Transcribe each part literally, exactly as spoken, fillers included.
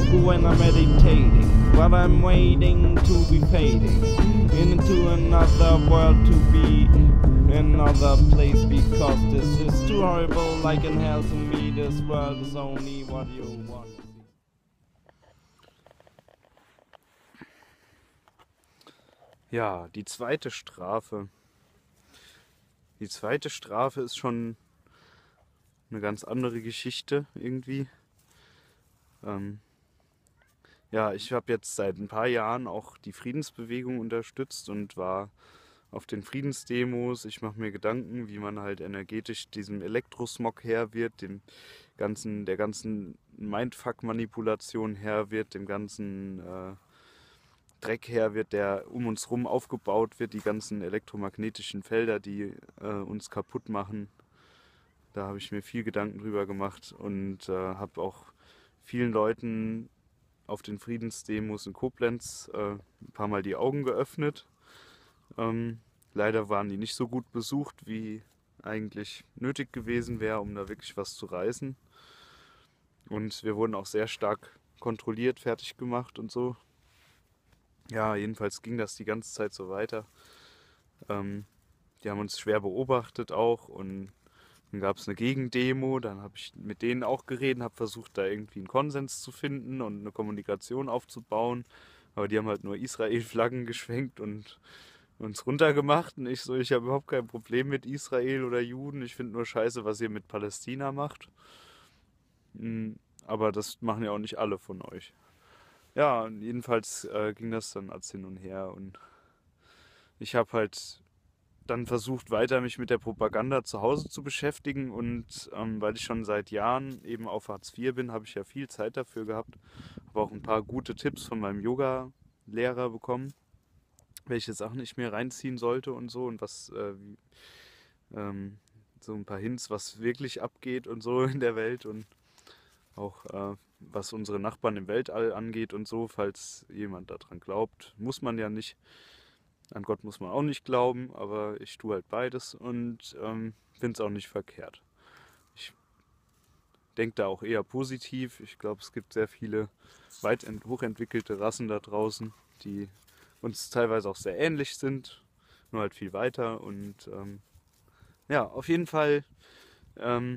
school and I'm meditating, but I'm waiting to be fading into another world, to be another place, because this is too horrible, like in hell to me. This world is only what you want to see. Ja, die zweite Strafe. Die zweite Strafe ist schon eine ganz andere Geschichte irgendwie. Ähm, ja, ich habe jetzt seit ein paar Jahren auch die Friedensbewegung unterstützt und war auf den Friedensdemos. Ich mache mir Gedanken, wie man halt energetisch diesem Elektrosmog Herr wird, dem ganzen, der ganzen Mindfuck-Manipulation Herr wird, dem ganzen äh, Dreck her wird, der um uns rum aufgebaut wird, die ganzen elektromagnetischen Felder, die äh, uns kaputt machen. Da habe ich mir viel Gedanken drüber gemacht und äh, habe auch vielen Leuten auf den Friedensdemos in Koblenz äh, ein paar Mal die Augen geöffnet. Ähm, leider waren die nicht so gut besucht, wie eigentlich nötig gewesen wäre, um da wirklich was zu reißen. Und wir wurden auch sehr stark kontrolliert, fertig gemacht und so. Ja, jedenfalls ging das die ganze Zeit so weiter. Ähm, die haben uns schwer beobachtet auch und dann gab es eine Gegendemo, dann habe ich mit denen auch geredet, habe versucht, da irgendwie einen Konsens zu finden und eine Kommunikation aufzubauen. Aber die haben halt nur Israel-Flaggen geschwenkt und uns runtergemacht. Und ich so, ich habe überhaupt kein Problem mit Israel oder Juden. Ich finde nur scheiße, was ihr mit Palästina macht. Aber das machen ja auch nicht alle von euch. Ja, jedenfalls äh, ging das dann als hin und her und ich habe halt dann versucht, weiter mich mit der Propaganda zu Hause zu beschäftigen und ähm, weil ich schon seit Jahren eben auf Hartz vier bin, habe ich ja viel Zeit dafür gehabt, habe auch ein paar gute Tipps von meinem Yoga-Lehrer bekommen, welche Sachen ich mir reinziehen sollte und so und was, äh, wie, ähm, so ein paar Hints, was wirklich abgeht und so in der Welt und auch äh, was unsere Nachbarn im Weltall angeht und so, falls jemand daran glaubt. Muss man ja nicht. An Gott muss man auch nicht glauben, aber ich tue halt beides und ähm, finde es auch nicht verkehrt. Ich denke da auch eher positiv. Ich glaube, es gibt sehr viele weit hochentwickelte Rassen da draußen, die uns teilweise auch sehr ähnlich sind, nur halt viel weiter. Und ähm, ja, auf jeden Fall ähm,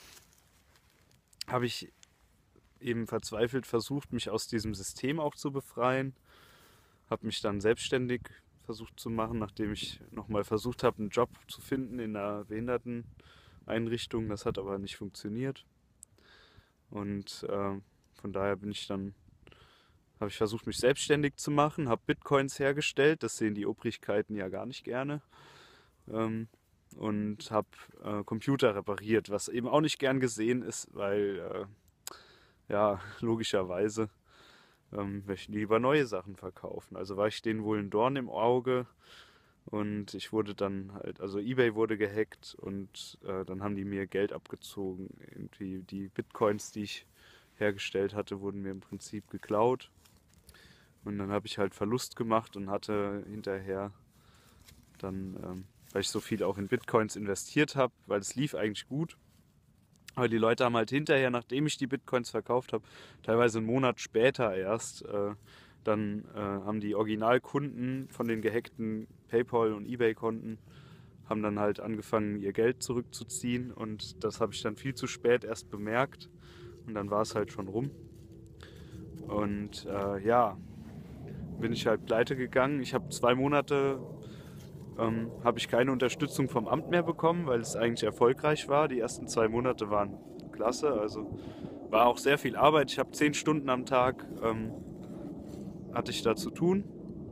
habe ich eben verzweifelt versucht, mich aus diesem System auch zu befreien. Habe mich dann selbstständig versucht zu machen, nachdem ich nochmal versucht habe, einen Job zu finden in einer Behinderteneinrichtung. Das hat aber nicht funktioniert. Und äh, von daher bin ich dann, habe ich versucht, mich selbstständig zu machen, habe Bitcoins hergestellt. Das sehen die Obrigkeiten ja gar nicht gerne. Ähm, und habe äh, Computer repariert, was eben auch nicht gern gesehen ist, weil äh, ja, logischerweise ähm, möchten die lieber neue Sachen verkaufen. Also war ich denen wohl ein Dorn im Auge und ich wurde dann halt, also eBay wurde gehackt und äh, dann haben die mir Geld abgezogen. Irgendwie die Bitcoins, die ich hergestellt hatte, wurden mir im Prinzip geklaut. Und dann habe ich halt Verlust gemacht und hatte hinterher dann, ähm, weil ich so viel auch in Bitcoins investiert habe, weil es lief eigentlich gut. Aber die Leute haben halt hinterher, nachdem ich die Bitcoins verkauft habe, teilweise einen Monat später erst, äh, dann äh, haben die Originalkunden von den gehackten PayPal- und eBay-Konten, haben dann halt angefangen, ihr Geld zurückzuziehen. Und das habe ich dann viel zu spät erst bemerkt. Und dann war es halt schon rum. Und äh, ja, bin ich halt pleite gegangen. Ich habe zwei Monate ähm, habe ich keine Unterstützung vom Amt mehr bekommen, weil es eigentlich erfolgreich war. Die ersten zwei Monate waren klasse, also war auch sehr viel Arbeit. Ich habe zehn Stunden am Tag ähm, hatte ich da zu tun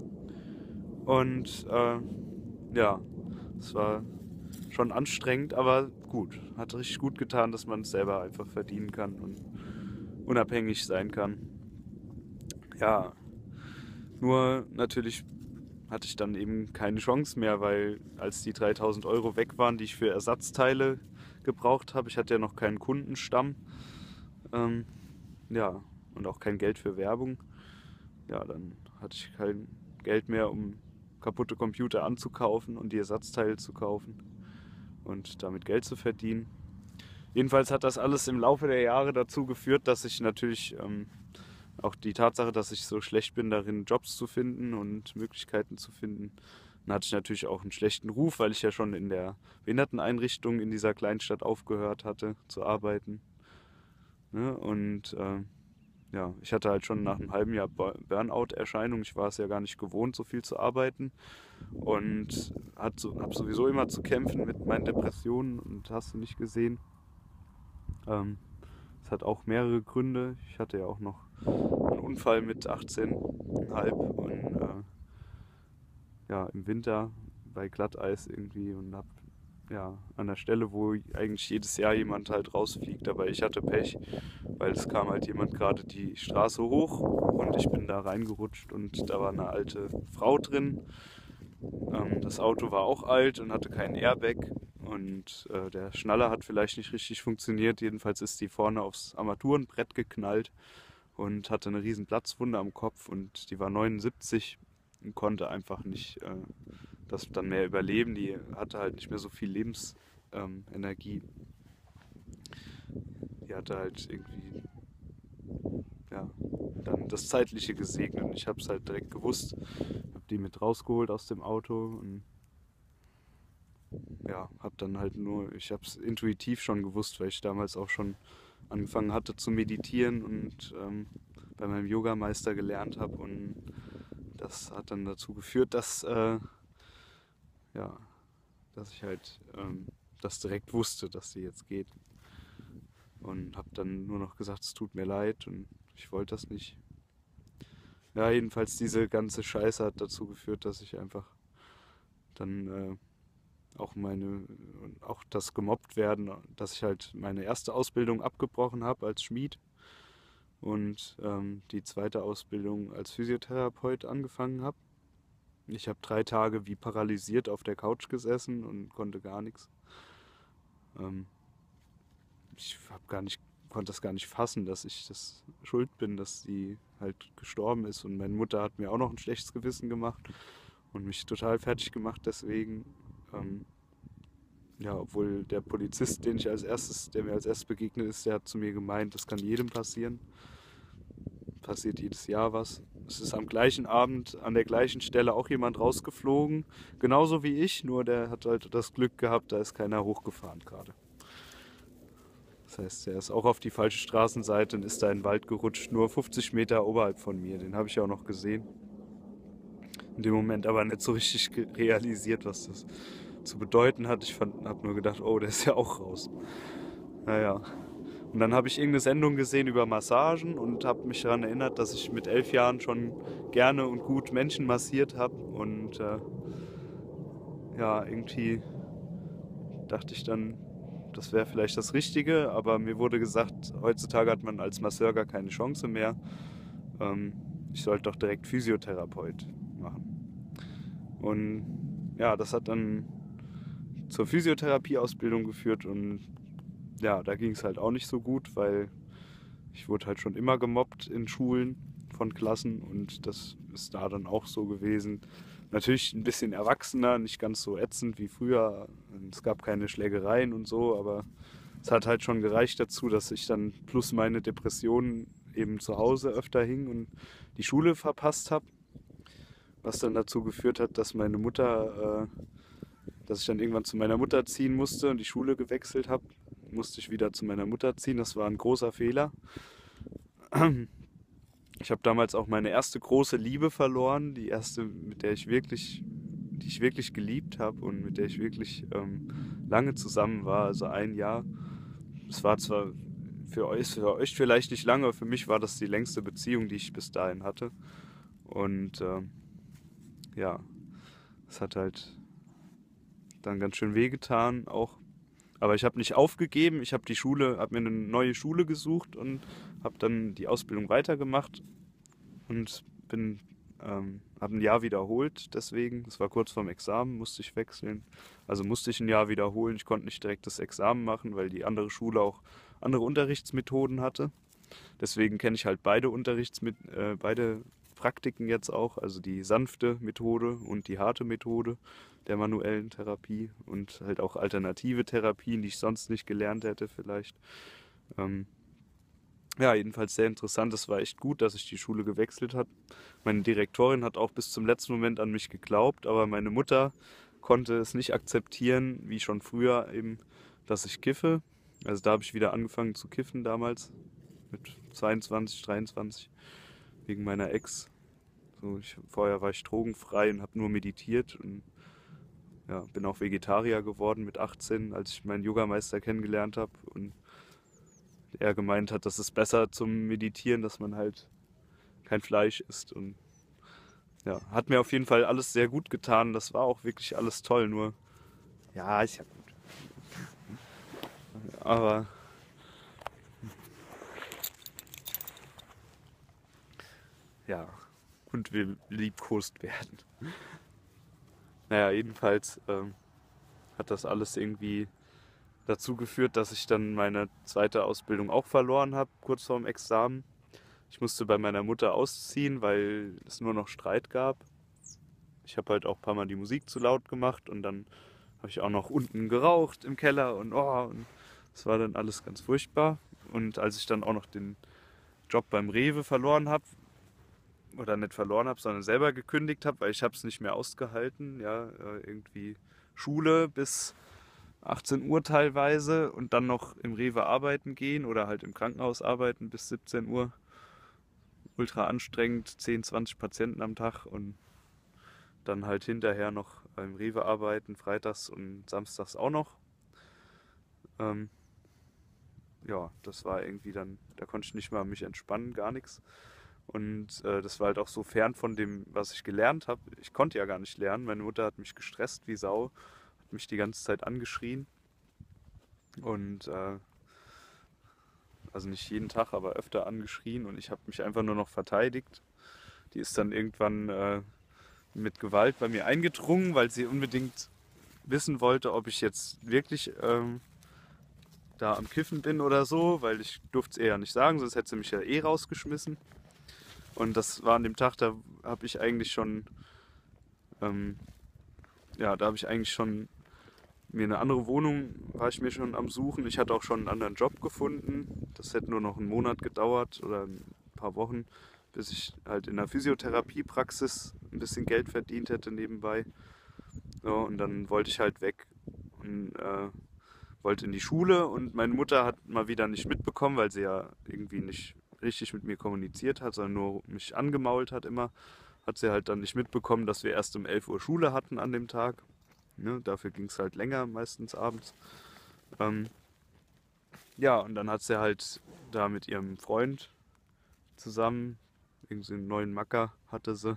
und äh, ja, es war schon anstrengend, aber gut. Hat richtig gut getan, dass man es selber einfach verdienen kann und unabhängig sein kann. Ja, nur natürlich hatte ich dann eben keine Chance mehr, weil als die dreitausend Euro weg waren, die ich für Ersatzteile gebraucht habe, ich hatte ja noch keinen Kundenstamm, ähm, ja, und auch kein Geld für Werbung, ja, dann hatte ich kein Geld mehr, um kaputte Computer anzukaufen und die Ersatzteile zu kaufen und damit Geld zu verdienen. Jedenfalls hat das alles im Laufe der Jahre dazu geführt, dass ich natürlich ähm, auch die Tatsache, dass ich so schlecht bin darin, Jobs zu finden und Möglichkeiten zu finden. Dann hatte ich natürlich auch einen schlechten Ruf, weil ich ja schon in der Behinderteneinrichtung in dieser Kleinstadt aufgehört hatte zu arbeiten. Ne? Und äh, ja, ich hatte halt schon nach einem halben Jahr Burnout-Erscheinung. Ich war es ja gar nicht gewohnt, so viel zu arbeiten. Und so, habe sowieso immer zu kämpfen mit meinen Depressionen und hast du nicht gesehen. Ähm, es hat auch mehrere Gründe. Ich hatte ja auch noch einen Unfall mit achtzehn Komma fünf und äh, ja, im Winter bei Glatteis irgendwie und hab ja an der Stelle, wo eigentlich jedes Jahr jemand halt rausfliegt, aber ich hatte Pech, weil es kam halt jemand gerade die Straße hoch und ich bin da reingerutscht und da war eine alte Frau drin. Ähm, das Auto war auch alt und hatte keinen Airbag und äh, der Schnaller hat vielleicht nicht richtig funktioniert. Jedenfalls ist die vorne aufs Armaturenbrett geknallt und hatte eine riesen Platzwunde am Kopf und die war neunundsiebzig und konnte einfach nicht äh, das dann mehr überleben. Die hatte halt nicht mehr so viel Lebensenergie. Ähm, die hatte halt irgendwie ja, dann das Zeitliche gesegnet und ich habe es halt direkt gewusst. Habe die mit rausgeholt aus dem Auto und ja, habe dann halt nur, ich habe es intuitiv schon gewusst, weil ich damals auch schon angefangen hatte zu meditieren und ähm, bei meinem Yogameister gelernt habe und das hat dann dazu geführt, dass, äh, ja, dass ich halt ähm, das direkt wusste, dass sie jetzt geht und habe dann nur noch gesagt, es tut mir leid und ich wollte das nicht. Ja, jedenfalls diese ganze Scheiße hat dazu geführt, dass ich einfach dann äh, auch meine, auch das gemobbt werden, dass ich halt meine erste Ausbildung abgebrochen habe als Schmied und ähm, die zweite Ausbildung als Physiotherapeut angefangen habe. Ich habe drei Tage wie paralysiert auf der Couch gesessen und konnte gar nichts. Ähm, ich hab gar nicht, konnte das gar nicht fassen, dass ich das schuld bin, dass sie halt gestorben ist. Und meine Mutter hat mir auch noch ein schlechtes Gewissen gemacht und mich total fertig gemacht deswegen. Ähm, ja, obwohl der Polizist, den ich als erstes, der mir als erstes begegnet ist, der hat zu mir gemeint, das kann jedem passieren. Passiert jedes Jahr was. Es ist am gleichen Abend an der gleichen Stelle auch jemand rausgeflogen, genauso wie ich, nur der hat halt das Glück gehabt, da ist keiner hochgefahren gerade. Das heißt, er ist auch auf die falsche Straßenseite und ist da in den Wald gerutscht, nur fünfzig Meter oberhalb von mir. Den habe ich auch noch gesehen. In dem Moment aber nicht so richtig realisiert, was das zu bedeuten hat. Ich habe nur gedacht, oh, der ist ja auch raus. Naja. Und dann habe ich irgendeine Sendung gesehen über Massagen und habe mich daran erinnert, dass ich mit elf Jahren schon gerne und gut Menschen massiert habe. Und äh, ja, irgendwie dachte ich dann, das wäre vielleicht das Richtige, aber mir wurde gesagt, heutzutage hat man als Masseur gar keine Chance mehr. Ähm, ich sollte doch direkt Physiotherapeut machen. Und ja, das hat dann zur Physiotherapieausbildung geführt und ja, da ging es halt auch nicht so gut, weil ich wurde halt schon immer gemobbt in Schulen von Klassen und das ist da dann auch so gewesen. Natürlich ein bisschen erwachsener, nicht ganz so ätzend wie früher. Es gab keine Schlägereien und so, aber es hat halt schon gereicht dazu, dass ich dann plus meine Depressionen eben zu Hause öfter hing und die Schule verpasst habe. Was dann dazu geführt hat, dass meine Mutter, äh, dass ich dann irgendwann zu meiner Mutter ziehen musste und die Schule gewechselt habe. Musste ich wieder zu meiner Mutter ziehen. Das war ein großer Fehler. Ich habe damals auch meine erste große Liebe verloren, die erste, mit der ich wirklich, die ich wirklich geliebt habe und mit der ich wirklich ähm, lange zusammen war, also ein Jahr. Es war zwar für euch, für euch vielleicht nicht lange, aber für mich war das die längste Beziehung, die ich bis dahin hatte. Und ähm, ja, es hat halt dann ganz schön wehgetan, auch. Aber ich habe nicht aufgegeben, ich habe die Schule, habe mir eine neue Schule gesucht und habe dann die Ausbildung weitergemacht und bin, ähm, habe ein Jahr wiederholt deswegen. Es war kurz vorm Examen, musste ich wechseln. Also musste ich ein Jahr wiederholen. Ich konnte nicht direkt das Examen machen, weil die andere Schule auch andere Unterrichtsmethoden hatte. Deswegen kenne ich halt beide Unterrichtsmet äh, beide Praktiken jetzt auch, also die sanfte Methode und die harte Methode der manuellen Therapie und halt auch alternative Therapien, die ich sonst nicht gelernt hätte vielleicht. Ähm, Ja, jedenfalls sehr interessant. Es war echt gut, dass ich die Schule gewechselt habe. Meine Direktorin hat auch bis zum letzten Moment an mich geglaubt, aber meine Mutter konnte es nicht akzeptieren, wie schon früher eben, dass ich kiffe. Also da habe ich wieder angefangen zu kiffen damals, mit zweiundzwanzig, dreiundzwanzig, wegen meiner Ex. So, ich, vorher war ich drogenfrei und habe nur meditiert und ja, bin auch Vegetarier geworden mit achtzehn, als ich meinen Yogameister kennengelernt habe und er gemeint hat, das ist besser zum Meditieren, dass man halt kein Fleisch isst. Und ja, hat mir auf jeden Fall alles sehr gut getan. Das war auch wirklich alles toll, nur ja, ist ja gut. Aber ja, und will liebkost werden. Naja, jedenfalls ähm, hat das alles irgendwie dazu geführt, dass ich dann meine zweite Ausbildung auch verloren habe, kurz vorm Examen. Ich musste bei meiner Mutter ausziehen, weil es nur noch Streit gab. Ich habe halt auch ein paar Mal die Musik zu laut gemacht und dann habe ich auch noch unten geraucht im Keller und oh, und das war dann alles ganz furchtbar. Und als ich dann auch noch den Job beim Rewe verloren habe, oder nicht verloren habe, sondern selber gekündigt habe, weil ich habe es nicht mehr ausgehalten, ja, äh, irgendwie Schule bis achtzehn Uhr teilweise und dann noch im Rewe arbeiten gehen oder halt im Krankenhaus arbeiten bis siebzehn Uhr. Ultra anstrengend, zehn, zwanzig Patienten am Tag und dann halt hinterher noch im Rewe arbeiten, freitags und samstags auch noch. Ähm, ja, das war irgendwie dann, da konnte ich nicht mal mich entspannen, gar nichts. Und äh, das war halt auch so fern von dem, was ich gelernt habe. Ich konnte ja gar nicht lernen. Meine Mutter hat mich gestresst wie Sau, hat mich die ganze Zeit angeschrien. Und äh, also nicht jeden Tag, aber öfter angeschrien. Und ich habe mich einfach nur noch verteidigt. Die ist dann irgendwann äh, mit Gewalt bei mir eingedrungen, weil sie unbedingt wissen wollte, ob ich jetzt wirklich ähm, da am Kiffen bin oder so, weil ich durfte es ihr ja nicht sagen, sonst hätte sie mich ja eh rausgeschmissen. Und das war an dem Tag, da habe ich eigentlich schon, ähm, ja, da habe ich eigentlich schon mir eine andere Wohnung, war ich mir schon am Suchen. Ich hatte auch schon einen anderen Job gefunden. Das hätte nur noch einen Monat gedauert oder ein paar Wochen, bis ich halt in der Physiotherapiepraxis ein bisschen Geld verdient hätte nebenbei. So, und dann wollte ich halt weg und äh, wollte in die Schule und meine Mutter hat mal wieder nicht mitbekommen, weil sie ja irgendwie nicht richtig mit mir kommuniziert hat, sondern nur mich angemault hat immer, hat sie halt dann nicht mitbekommen, dass wir erst um elf Uhr Schule hatten an dem Tag. Ne, dafür ging es halt länger, meistens abends. Ähm, ja, und dann hat sie halt da mit ihrem Freund zusammen, irgendwie einen neuen Macker hatte sie,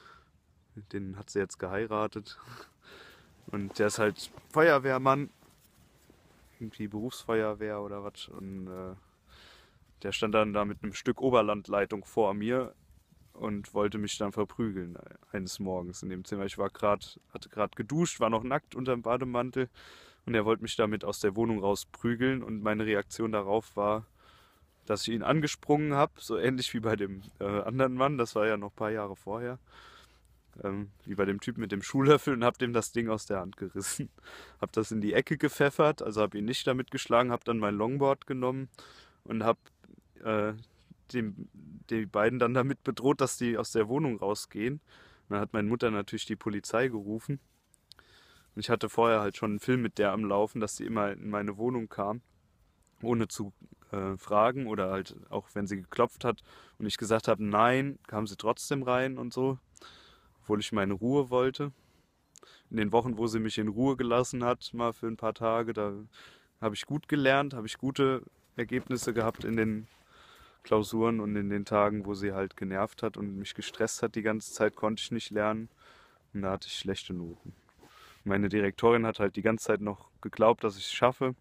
den hat sie jetzt geheiratet. Und der ist halt Feuerwehrmann, irgendwie Berufsfeuerwehr oder was. Und äh, der stand dann da mit einem Stück Oberlandleitung vor mir und wollte mich dann verprügeln eines Morgens in dem Zimmer. Ich war grad, hatte gerade geduscht, war noch nackt unter dem Bademantel und er wollte mich damit aus der Wohnung rausprügeln und meine Reaktion darauf war, dass ich ihn angesprungen habe, so ähnlich wie bei dem äh, anderen Mann, das war ja noch ein paar Jahre vorher, ähm, wie bei dem Typ mit dem Schuhlöffel und habe dem das Ding aus der Hand gerissen. Habe das in die Ecke gepfeffert, also habe ihn nicht damit geschlagen, habe dann mein Longboard genommen und habe äh, dem, die beiden dann damit bedroht, dass die aus der Wohnung rausgehen. Und dann hat meine Mutter natürlich die Polizei gerufen. Und ich hatte vorher halt schon einen Film mit der am Laufen, dass sie immer in meine Wohnung kam, ohne zu äh, fragen oder halt auch wenn sie geklopft hat und ich gesagt habe, nein, kam sie trotzdem rein und so, obwohl ich meine Ruhe wollte. In den Wochen, wo sie mich in Ruhe gelassen hat, mal für ein paar Tage, da habe ich gut gelernt, habe ich gute Ergebnisse gehabt in den Klausuren und in den Tagen, wo sie halt genervt hat und mich gestresst hat die ganze Zeit, konnte ich nicht lernen und da hatte ich schlechte Noten. Meine Direktorin hat halt die ganze Zeit noch geglaubt, dass ich es schaffe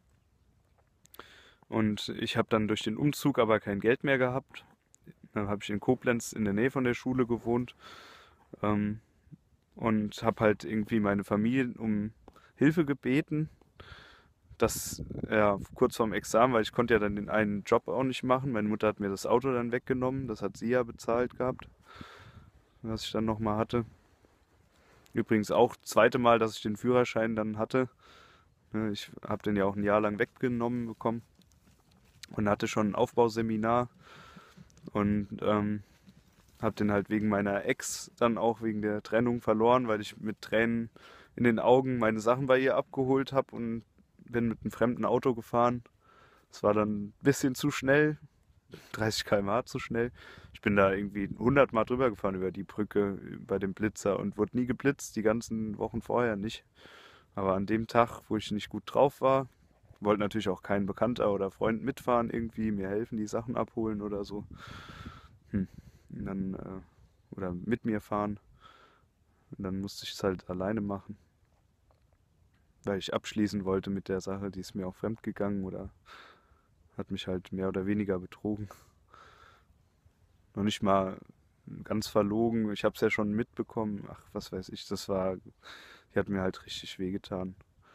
und ich habe dann durch den Umzug aber kein Geld mehr gehabt. Dann habe ich in Koblenz in der Nähe von der Schule gewohnt ähm, und habe halt irgendwie meine Familie um Hilfe gebeten. Das, ja, kurz vorm Examen, weil ich konnte ja dann den einen Job auch nicht machen. Meine Mutter hat mir das Auto dann weggenommen, das hat sie ja bezahlt gehabt, was ich dann nochmal hatte. Übrigens auch das zweite Mal, dass ich den Führerschein dann hatte. Ich habe den ja auch ein Jahr lang weggenommen bekommen. und hatte schon ein Aufbauseminar und ähm, habe den halt wegen meiner Ex dann auch wegen der Trennung verloren, weil ich mit Tränen in den Augen meine Sachen bei ihr abgeholt habe und bin mit einem fremden Auto gefahren. Es war dann ein bisschen zu schnell, dreißig Kilometer pro Stunde zu schnell. Ich bin da irgendwie hundert Mal drüber gefahren über die Brücke bei dem Blitzer und wurde nie geblitzt, die ganzen Wochen vorher nicht. Aber an dem Tag, wo ich nicht gut drauf war, wollte natürlich auch kein Bekannter oder Freund mitfahren, irgendwie mir helfen, die Sachen abholen oder so. Hm. Und dann, äh, oder mit mir fahren. Und dann musste ich es halt alleine machen, weil ich abschließen wollte mit der Sache, die ist mir auch fremd gegangen oder hat mich halt mehr oder weniger betrogen. Noch nicht mal ganz verlogen. Ich habe es ja schon mitbekommen. Ach, was weiß ich. Das war, die hat mir halt richtig wehgetan.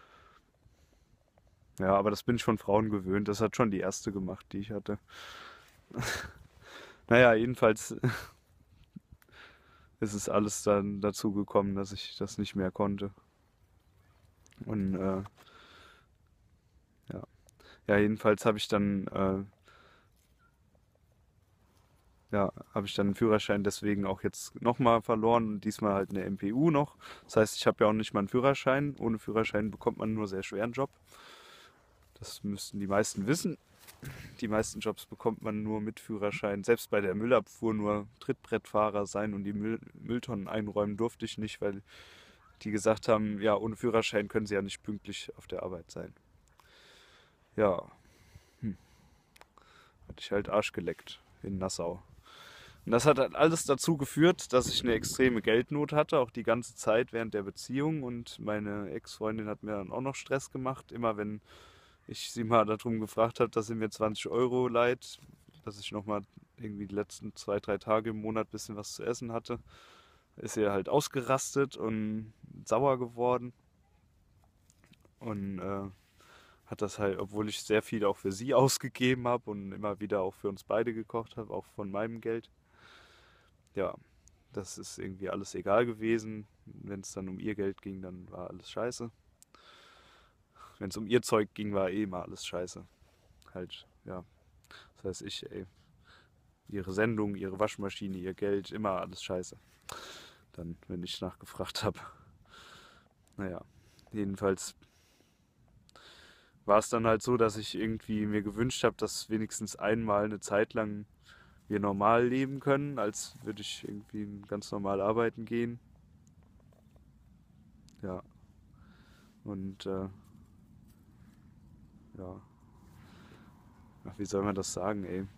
Ja, aber das bin ich von Frauen gewöhnt. Das hat schon die erste gemacht, die ich hatte. Naja, jedenfalls ist es alles dann dazu gekommen, dass ich das nicht mehr konnte. Und äh, ja. Ja, jedenfalls habe ich dann äh, ja, habe ich dann einen Führerschein deswegen auch jetzt nochmal verloren und diesmal halt eine M P U noch. Das heißt, ich habe ja auch nicht mal einen Führerschein. Ohne Führerschein bekommt man nur sehr schweren Job. Das müssten die meisten wissen. Die meisten Jobs bekommt man nur mit Führerschein. Selbst bei der Müllabfuhr nur Trittbrettfahrer sein und die Müll Mülltonnen einräumen durfte ich nicht, weil die gesagt haben, ja, ohne Führerschein können sie ja nicht pünktlich auf der Arbeit sein. Ja, hm. Hatte ich halt Arsch geleckt in Nassau. Und das hat halt alles dazu geführt, dass ich eine extreme Geldnot hatte, auch die ganze Zeit während der Beziehung. Und meine Ex-Freundin hat mir dann auch noch Stress gemacht. Immer wenn ich sie mal darum gefragt habe, dass sie mir zwanzig Euro leiht, dass ich nochmal irgendwie die letzten zwei, drei Tage im Monat ein bisschen was zu essen hatte, ist sie halt ausgerastet und sauer geworden. Und äh, hat das halt, obwohl ich sehr viel auch für sie ausgegeben habe und immer wieder auch für uns beide gekocht habe, auch von meinem Geld. Ja, das ist irgendwie alles egal gewesen. Wenn es dann um ihr Geld ging, dann war alles scheiße. Wenn es um ihr Zeug ging, war eh immer alles scheiße. Halt, ja. Das heißt, ich, ey, ihre Sendung, ihre Waschmaschine, ihr Geld, immer alles scheiße. Dann, wenn ich nachgefragt habe. Naja, jedenfalls war es dann halt so, dass ich irgendwie mir gewünscht habe, dass wenigstens einmal eine Zeit lang wir normal leben können, als würde ich irgendwie ganz normal arbeiten gehen. Ja. Und äh, ja. Ach, wie soll man das sagen, ey?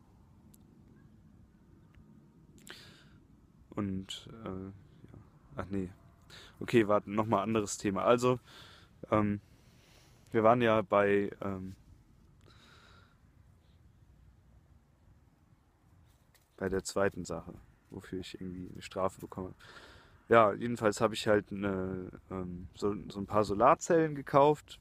Und äh, ja. Ach nee. Okay, warte, nochmal anderes Thema. Also, ähm, wir waren ja bei ähm, bei der zweiten Sache, wofür ich irgendwie eine Strafe bekomme. Ja, jedenfalls habe ich halt eine, ähm, so, so ein paar Solarzellen gekauft,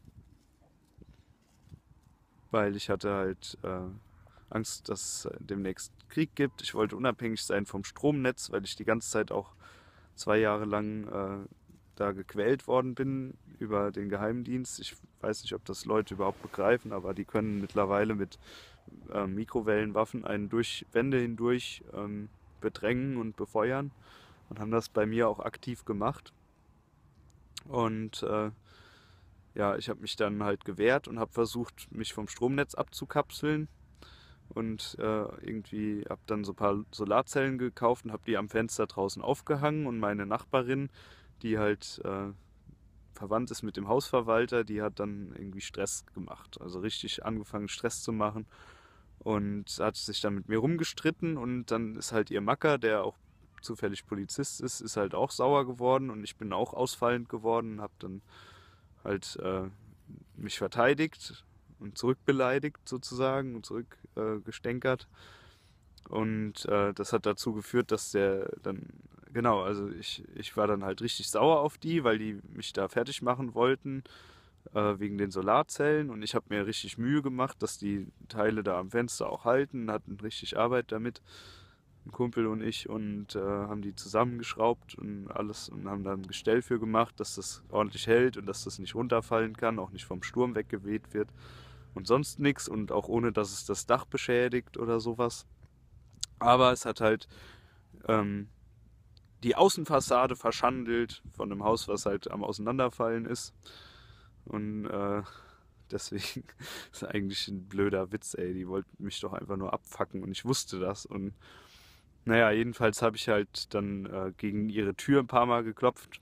weil ich hatte halt äh, Angst, dass es demnächst Krieg gibt. Ich wollte unabhängig sein vom Stromnetz, weil ich die ganze Zeit auch zwei Jahre lang äh, da gequält worden bin über den Geheimdienst. Ich weiß nicht, ob das Leute überhaupt begreifen, aber die können mittlerweile mit äh, Mikrowellenwaffen einen durch Wände hindurch ähm, bedrängen und befeuern und haben das bei mir auch aktiv gemacht. Und äh, ja, ich habe mich dann halt gewehrt und habe versucht, mich vom Stromnetz abzukapseln und äh, irgendwie habe dann so ein paar Solarzellen gekauft und habe die am Fenster draußen aufgehangen und meine Nachbarin, die halt äh, verwandt ist mit dem Hausverwalter, die hat dann irgendwie Stress gemacht, also richtig angefangen Stress zu machen und hat sich dann mit mir rumgestritten und dann ist halt ihr Macker, der auch zufällig Polizist ist, ist halt auch sauer geworden und ich bin auch ausfallend geworden, habe dann halt äh, mich verteidigt und zurückbeleidigt sozusagen und zurückgestänkert. Äh, und äh, das hat dazu geführt, dass der dann, genau, also ich, ich war dann halt richtig sauer auf die, weil die mich da fertig machen wollten, äh, wegen den Solarzellen. Und ich habe mir richtig Mühe gemacht, dass die Teile da am Fenster auch halten, hatten richtig Arbeit damit, ein Kumpel und ich, und äh, haben die zusammengeschraubt und alles und haben dann ein Gestell für gemacht, dass das ordentlich hält und dass das nicht runterfallen kann, auch nicht vom Sturm weggeweht wird. und sonst nichts und auch ohne, dass es das Dach beschädigt oder sowas. Aber es hat halt ähm, die Außenfassade verschandelt von einem Haus, was halt am Auseinanderfallen ist. Und äh, deswegen ist eigentlich ein blöder Witz, ey. Die wollten mich doch einfach nur abfacken und ich wusste das. Und naja, jedenfalls habe ich halt dann äh, gegen ihre Tür ein paar Mal geklopft.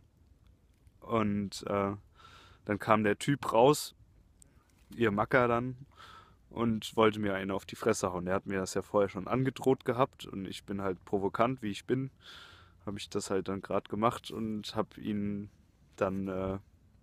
Und äh, dann kam der Typ raus, ihr Macker dann, und wollte mir einen auf die Fresse hauen. Der hat mir das ja vorher schon angedroht gehabt und ich bin halt provokant, wie ich bin, habe ich das halt dann gerade gemacht und habe ihn dann äh,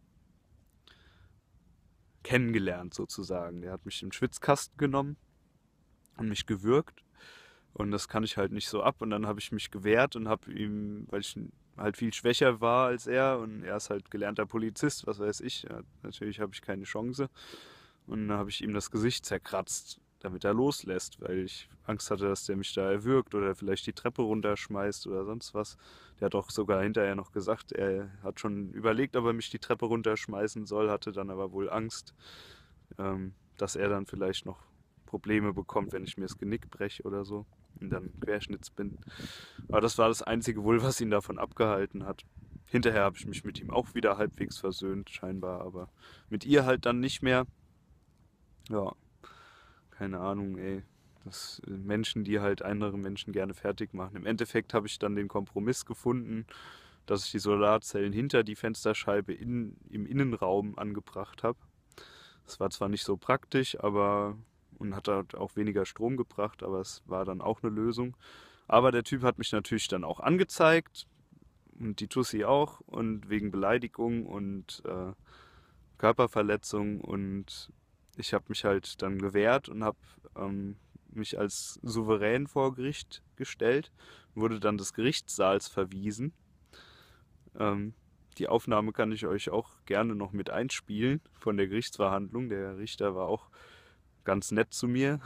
kennengelernt sozusagen. Der hat mich im Schwitzkasten genommen und mich gewürgt und das kann ich halt nicht so ab und dann habe ich mich gewehrt und habe ihm, weil ich halt viel schwächer war als er und er ist halt gelernter Polizist, was weiß ich, ja, natürlich habe ich keine Chance und dann habe ich ihm das Gesicht zerkratzt, damit er loslässt, weil ich Angst hatte, dass der mich da erwürgt oder vielleicht die Treppe runterschmeißt oder sonst was. Der hat auch sogar hinterher noch gesagt, er hat schon überlegt, ob er mich die Treppe runterschmeißen soll, hatte dann aber wohl Angst, ähm, dass er dann vielleicht noch Probleme bekommt, wenn ich mir das Genick breche oder so und dann Querschnitts bin. Aber das war das Einzige wohl, was ihn davon abgehalten hat. Hinterher habe ich mich mit ihm auch wieder halbwegs versöhnt, scheinbar, aber mit ihr halt dann nicht mehr. Ja, keine Ahnung, ey. Das sind Menschen, die halt andere Menschen gerne fertig machen. Im Endeffekt habe ich dann den Kompromiss gefunden, dass ich die Solarzellen hinter die Fensterscheibe in, im Innenraum angebracht habe. Das war zwar nicht so praktisch, aber und hat halt auch weniger Strom gebracht, aber es war dann auch eine Lösung. Aber der Typ hat mich natürlich dann auch angezeigt und die Tussi auch und wegen Beleidigung und äh, Körperverletzung und ich habe mich halt dann gewehrt und habe ähm, mich als souverän vor Gericht gestellt, wurde dann des Gerichtssaals verwiesen. Ähm, die Aufnahme kann ich euch auch gerne noch mit einspielen von der Gerichtsverhandlung. Der Richter war auch ganz nett zu mir.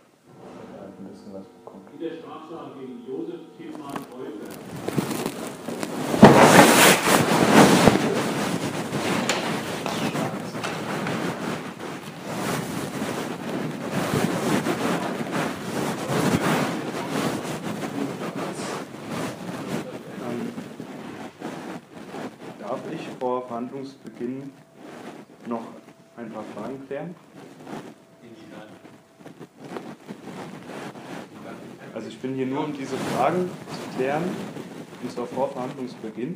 Der Strafsache gegen Josef Tillmann Eulberg. Darf ich vor Verhandlungsbeginn noch ein paar Fragen klären? Also ich bin hier nur, um diese Fragen zu klären, und zwar vor Verhandlungsbeginn.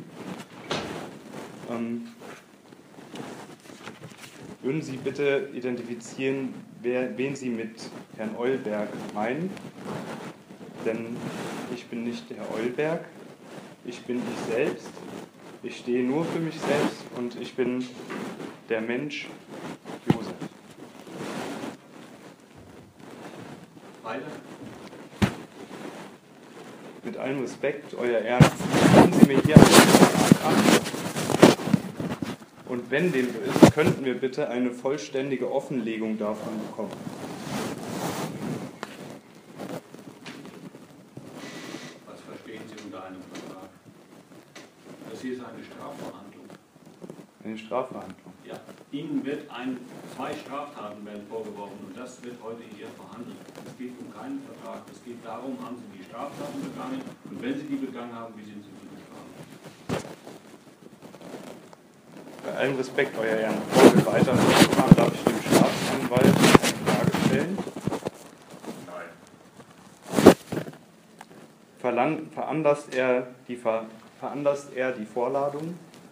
Ähm, würden Sie bitte identifizieren, wer, wen Sie mit Herrn Eulberg meinen? Denn ich bin nicht Herr Eulberg, ich bin ich selbst. Ich stehe nur für mich selbst und ich bin der Mensch Josef. Weiter. Mit allem Respekt, Euer Ehren, bieten Sie mir hier einen Vertrag an. Und wenn dem so ist, könnten wir bitte eine vollständige Offenlegung davon bekommen. Was verstehen Sie unter einem Vertrag? Das hier ist eine Strafverhandlung. Eine Strafverhandlung. Ja. Ihnen wird ein, zwei Straftaten werden vorgeworfen und das wird heute hier verhandelt. Es geht um keinen Vertrag. Es geht darum, haben Sie die Straftaten begangen und wenn Sie die begangen haben, wie sind Sie zu bestrafen? Bei allem Respekt, Euer Ehren, bevor wir weiter fortfahren, darf ich dem Staatsanwalt eine Frage stellen. Nein. Verlang, veranlasst, er die, ver, veranlasst er die Vorladung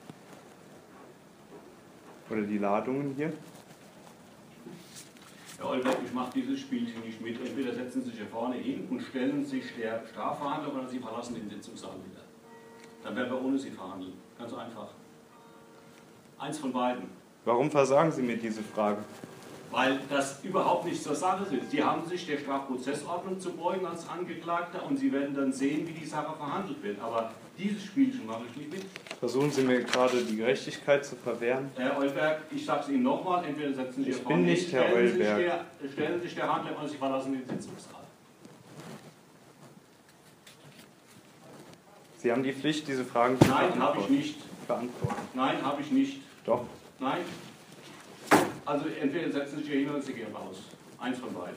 oder die Ladungen hier? Herr Eulberg, ich mache dieses Spielchen nicht mit. Entweder setzen Sie sich hier vorne hin und stellen sich der Strafverhandlung oder Sie verlassen den Sitzungssaal wieder. Dann werden wir ohne Sie verhandeln. Ganz einfach. Eins von beiden. Warum versagen Sie mir diese Frage? Weil das überhaupt nicht zur Sache ist. Sie haben sich der Strafprozessordnung zu beugen als Angeklagter und Sie werden dann sehen, wie die Sache verhandelt wird. Aber dieses Spielchen mache ich nicht mit. Versuchen Sie mir gerade die Gerechtigkeit zu verwehren? Herr Eulberg, ich sage es Ihnen nochmal, entweder setzen Sie Ich hier bin vorne nicht hin, Herr stellen Sie sich Eulberg. der- Stellen sich der Handler und Sie verlassen den Sitzungssaal. Sie haben die Pflicht, diese Fragen zu Nein, habe ich beantworten. nicht. Beantworten. Nein, habe ich nicht. Doch. Nein. Also entweder setzen Sie sich hier hin oder Sie gehen raus. Eins von beiden.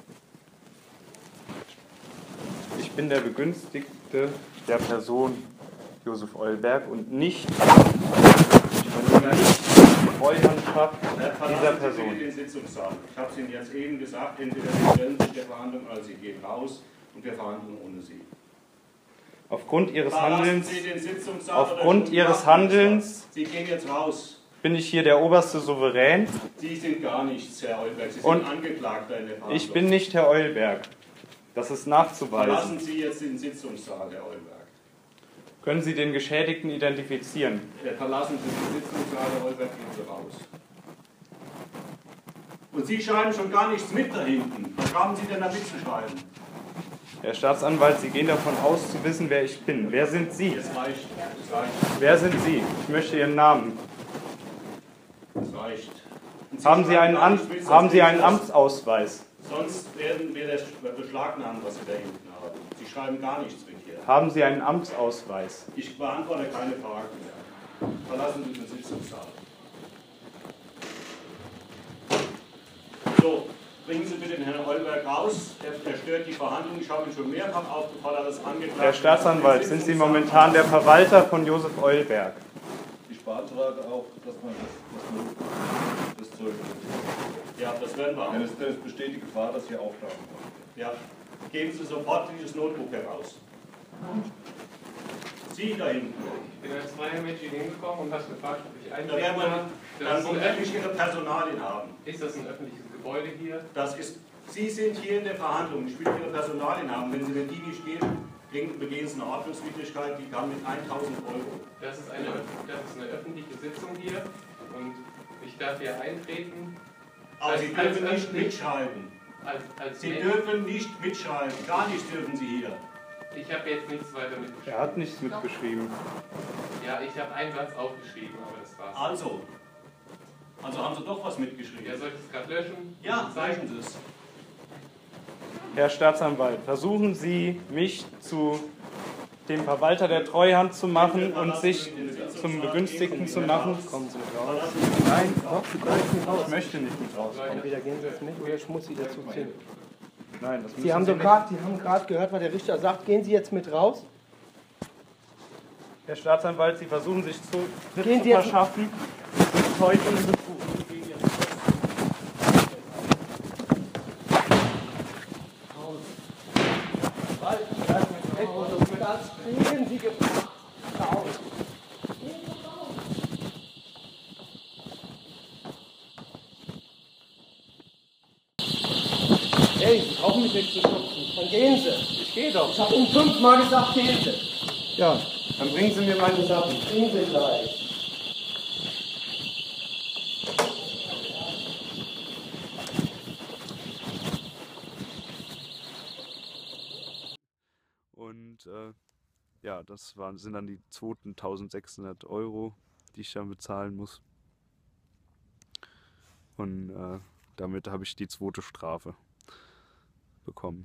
Ich bin der Begünstigte der Person Josef Eulberg und nicht, ich übernehme nicht die Treuhandschaft dieser Person. Sie den Sitzungssaal. Ich habe es Ihnen jetzt eben gesagt, entweder Sie stellen sich der Verhandlung oder Sie gehen raus und wir verhandeln ohne Sie. Aufgrund Ihres Verlassen Handelns, Sie den Sitzungssaal aufgrund oder Ihres Handelns Sie gehen jetzt raus. bin ich hier der oberste Souverän. Sie sind gar nichts, Herr Eulberg. Sie sind Und Angeklagter in der Verhandlung. Ich bin nicht Herr Eulberg. Das ist nachzuweisen. Verlassen Sie jetzt den Sitzungssaal, Herr Eulberg. Können Sie den Geschädigten identifizieren? Verlassen Sie den Sitzungssaal, Herr Eulberg, gehen Sie raus. Und Sie schreiben schon gar nichts mit da hinten. Was haben Sie denn da mitzuschreiben? Herr Staatsanwalt, Sie gehen davon aus, zu wissen, wer ich bin. Wer sind Sie? Das reicht. Das reicht. Wer sind Sie? Ich möchte Ihren Namen. Das reicht. Sie Haben Sie einen, Am mit, haben Sie einen Amtsausweis? Sonst werden wir das beschlagnahmen, was Sie da hinten haben. Sie schreiben gar nichts mit hier. Haben Sie einen Amtsausweis? Ich beantworte keine Fragen mehr. Verlassen Sie den Sitzungssaal. So, bringen Sie bitte den Herrn Eulberg raus. Er stört die Verhandlung. Ich habe ihn schon mehrfach aufgefordert, das angeklagt. Herr Staatsanwalt, sind Sie momentan der Verwalter von Josef Eulberg? Ich beantrage auch, dass man das, das, das Zeug nimmt. Ja, das werden wir auch. Denn es, denn es besteht die Gefahr, dass hier Aufgaben kommen. Ja, geben Sie sofort dieses Notebook heraus. Sie da hinten. Ich bin als freier Mensch hier hingekommen und habe gefragt, ob ich Da eintreten werden wir darf. dann Das ist, ein womöglich öffentliches- Ihre Personalien haben. ist das ein öffentliches Gebäude hier? Das ist, Sie sind hier in der Verhandlung. Ich will Ihre Personalien haben. Wenn Sie mir die nicht geben, begehen Sie eine Ordnungswidrigkeit, die kann mit tausend Euro. Das ist, eine, das ist eine öffentliche Sitzung hier und ich darf hier eintreten. Aber Sie Als- als dürfen nicht öffentlich- mitschreiben. Als, als Sie Mensch. dürfen nicht mitschreiben. Gar nichts dürfen Sie hier. Ich habe jetzt nichts weiter mitgeschrieben. Er hat nichts mitgeschrieben. Ja, ich habe einen Satz aufgeschrieben, aber das war's. Also. Also haben Sie doch was mitgeschrieben. Ja, soll ich das gerade löschen? Ja, zeigen Sie es. Herr Staatsanwalt, versuchen Sie, mich zu dem Verwalter der Treuhand zu machen und sich zum Begünstigten zu machen? Kommen Sie mit raus. Nein, Doch, Sie können nicht mit raus. ich möchte nicht mit rauskommen. Entweder gehen Sie jetzt mit oder ich muss Sie dazu ziehen. Nein, das müssen Sie haben Sie doch nicht. gerade, Sie haben gerade gehört, was der Richter sagt. Gehen Sie jetzt mit raus? Herr Staatsanwalt, Sie versuchen sich zu, Gehen zu Sie jetzt- verschaffen. Mit Zeugen. Das kriegen Sie gebracht. Raus. Hey, Sie brauchen mich nicht zu schubsen. Dann gehen Sie. Ich gehe doch. Ich habe Ihnen fünfmal gesagt, gehen Sie. Ja, dann bringen Sie mir meine Sachen. Gehen Sie gleich. Und äh, ja, das waren, sind dann die zweitausendsechshundert Euro, die ich dann bezahlen muss. Und äh, damit habe ich die zweite Strafe bekommen.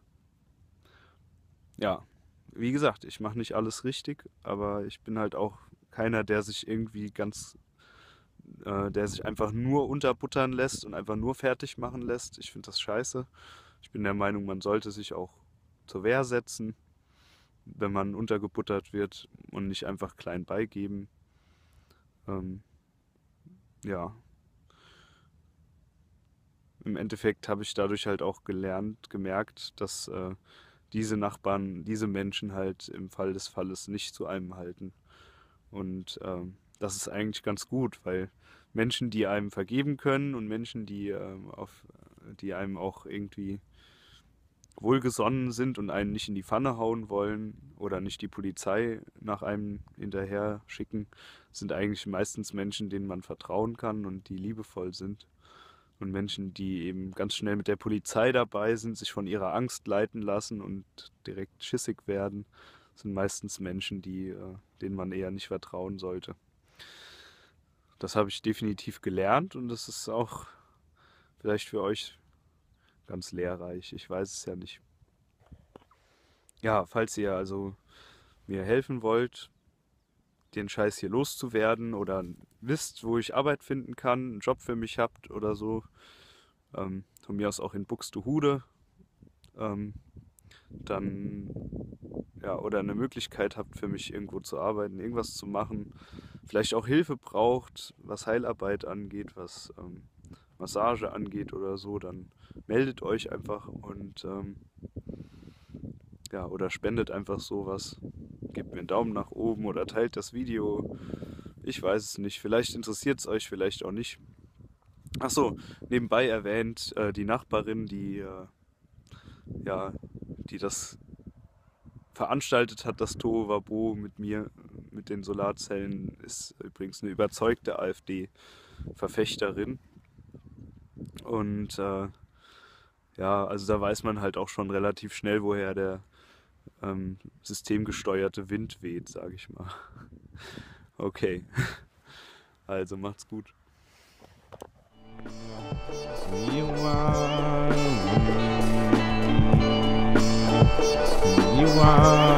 Ja, wie gesagt, ich mache nicht alles richtig, aber ich bin halt auch keiner, der sich irgendwie ganz, äh, der sich einfach nur unterbuttern lässt und einfach nur fertig machen lässt. Ich finde das scheiße. Ich bin der Meinung, man sollte sich auch zur Wehr setzen, wenn man untergebuttert wird und nicht einfach klein beigeben. Ähm, ja. Im Endeffekt habe ich dadurch halt auch gelernt, gemerkt, dass äh, diese Nachbarn, diese Menschen halt im Fall des Falles nicht zu einem halten. Und ähm, das ist eigentlich ganz gut, weil Menschen, die einem vergeben können und Menschen, die, ähm, auf, die einem auch irgendwie wohlgesonnen sind und einen nicht in die Pfanne hauen wollen oder nicht die Polizei nach einem hinterher schicken, sind eigentlich meistens Menschen, denen man vertrauen kann und die liebevoll sind. Und Menschen, die eben ganz schnell mit der Polizei dabei sind, sich von ihrer Angst leiten lassen und direkt schissig werden, sind meistens Menschen, die, äh, denen man eher nicht vertrauen sollte. Das habe ich definitiv gelernt und das ist auch vielleicht für euch ganz lehrreich. Ich weiß es ja nicht. Ja, falls ihr also mir helfen wollt, den Scheiß hier loszuwerden oder wisst, wo ich Arbeit finden kann, einen Job für mich habt oder so, ähm, von mir aus auch in Buxtehude, ähm, dann, ja, oder eine Möglichkeit habt für mich irgendwo zu arbeiten, irgendwas zu machen, vielleicht auch Hilfe braucht, was Heilarbeit angeht, was ähm, Massage angeht oder so, dann meldet euch einfach und ähm, ja, oder spendet einfach sowas, gebt mir einen Daumen nach oben oder teilt das Video, ich weiß es nicht, vielleicht interessiert es euch, vielleicht auch nicht. Achso, nebenbei erwähnt, äh, die Nachbarin, die äh, ja, die das veranstaltet hat, das Tohuwabohu mit mir, mit den Solarzellen, ist übrigens eine überzeugte AfD-Verfechterin. Und äh, ja, also da weiß man halt auch schon relativ schnell, woher der ähm, systemgesteuerte Wind weht, sage ich mal. Okay, also macht's gut. You are, you are